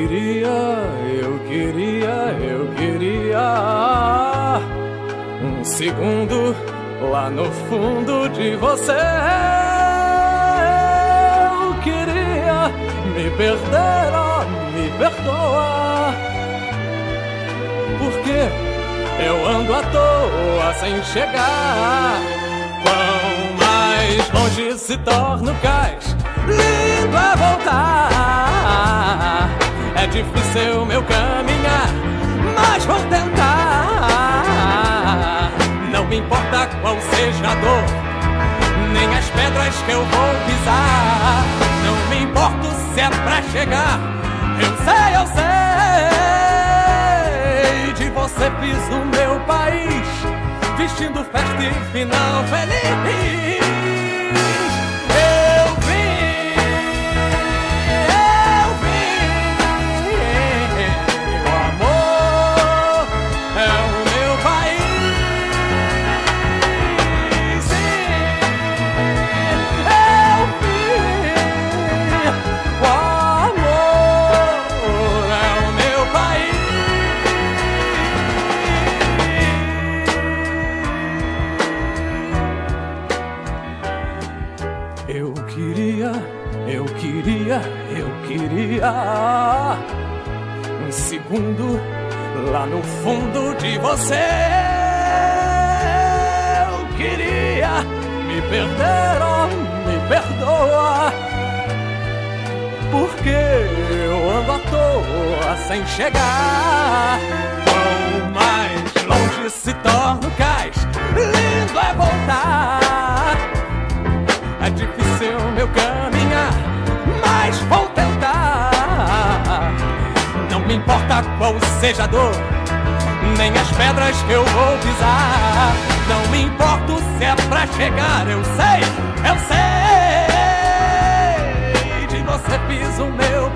queria um segundo lá no fundo de você. Eu queria me perder, oh, me perdoa, porque eu ando à toa sem chegar. Quão mais longe se torna o cais, lindo é voltar. É difícil meu caminhar, mas vou tentar. Não me importa qual seja a dor, nem as pedras que eu vou pisar. Não me importo se é pra chegar, eu sei. De você fiz o meu país, vestindo festa e final feliz. Eu queria um segundo lá no fundo de você. Eu queria me perder, oh, me perdoa, porque eu ando à toa sem chegar. Quanto mais longe se torna o cais, lindo é voltar. É difícil meu caminhar, mas vou tentar. Não me importa qual seja a dor, nem as pedras que eu vou pisar. Não me importo se é pra chegar, eu sei. De você fiz o meu